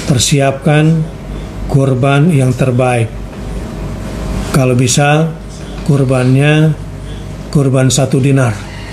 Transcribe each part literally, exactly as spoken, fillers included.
persiapkan kurban yang terbaik. Kalau bisa kurbannya kurban satu dinar,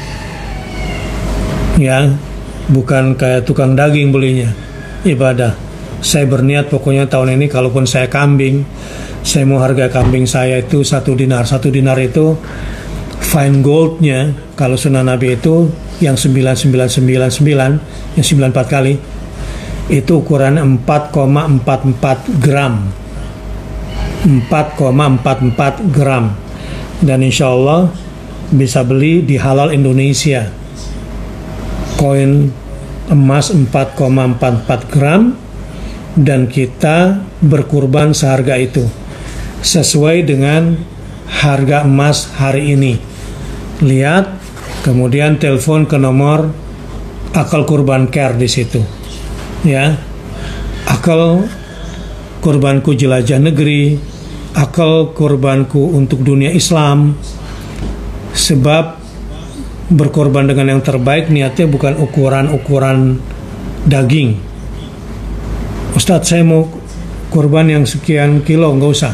ya, bukan kayak tukang daging belinya. Ibadah. Saya berniat pokoknya tahun ini kalaupun saya kambing, saya mau harga kambing saya itu satu dinar. Satu dinar itu fine goldnya, kalau sunnah Nabi itu yang sembilan sembilan sembilan sembilan, yang sembilan puluh empat kali, itu ukuran empat koma empat empat gram. empat koma empat empat gram. Dan insya Allah bisa beli di Halal Indonesia. Koin emas empat koma empat empat gram, dan kita berkurban seharga itu sesuai dengan harga emas hari ini. Lihat, kemudian telepon ke nomor Akal Kurban Care di situ. Ya, Akal kurbanku jelajah negeri, akal kurbanku untuk dunia Islam. Sebab berkorban dengan yang terbaik niatnya bukan ukuran-ukuran daging. Ustadz, saya mau kurban yang sekian kilo, nggak usah.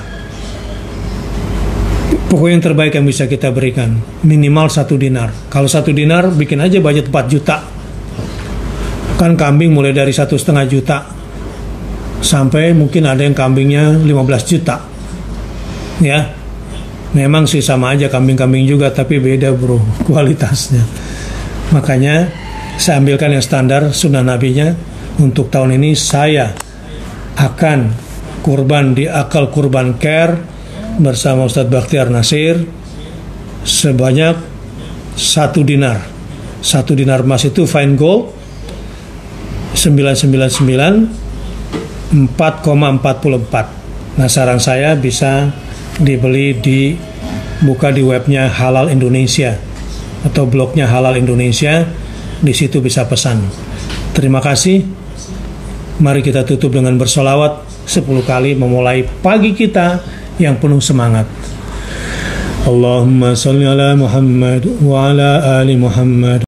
Pokoknya yang terbaik yang bisa kita berikan, minimal satu dinar. Kalau satu dinar, bikin aja budget empat juta. Kan kambing mulai dari satu setengah juta sampai mungkin ada yang kambingnya lima belas juta. Ya, memang sih sama aja kambing-kambing juga, tapi beda bro kualitasnya. Makanya saya ambilkan yang standar sunnah nabinya. Untuk tahun ini saya akan kurban di Akal Kurban Care bersama Ustadz Bakhtiar Nasir sebanyak satu dinar. Satu dinar emas itu fine gold sembilan sembilan sembilan empat koma empat empat. Nah, saran saya bisa dibeli di buka di webnya Halal Indonesia atau blognya Halal Indonesia, di situ bisa pesan. Terima kasih. Mari kita tutup dengan bersolawat sepuluh kali memulai pagi kita yang penuh semangat. Allahumma sholli ala Muhammad wa ala ali Muhammad.